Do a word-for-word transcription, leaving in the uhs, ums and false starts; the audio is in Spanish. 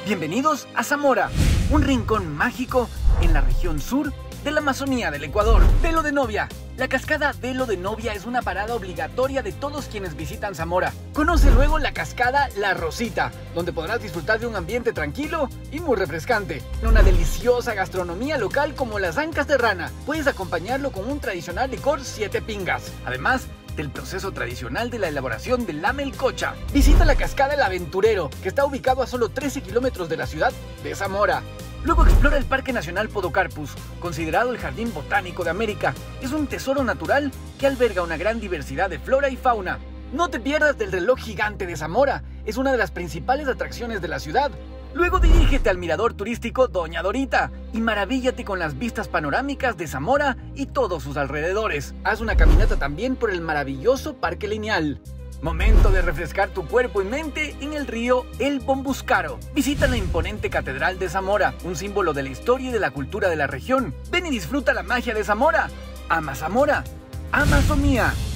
Bienvenidos a Zamora, un rincón mágico en la región sur de la Amazonía del Ecuador. Velo de Novia. La cascada Velo de Novia es una parada obligatoria de todos quienes visitan Zamora. Conoce luego la cascada La Rosita, donde podrás disfrutar de un ambiente tranquilo y muy refrescante. Una deliciosa gastronomía local como las ancas de rana. Puedes acompañarlo con un tradicional licor siete pingas. Además del proceso tradicional de la elaboración del lamelcocha. Visita la cascada El Aventurero, que está ubicado a solo trece kilómetros de la ciudad de Zamora. Luego explora el Parque Nacional Podocarpus, considerado el Jardín Botánico de América. Es un tesoro natural que alberga una gran diversidad de flora y fauna. No te pierdas del reloj gigante de Zamora, es una de las principales atracciones de la ciudad. Luego dirígete al mirador turístico Doña Dorita y maravíllate con las vistas panorámicas de Zamora y todos sus alrededores. Haz una caminata también por el maravilloso Parque Lineal. Momento de refrescar tu cuerpo y mente en el río El Bombuscaro. Visita la imponente Catedral de Zamora, un símbolo de la historia y de la cultura de la región. Ven y disfruta la magia de Zamora. Ama Zamora, ama Amazonía.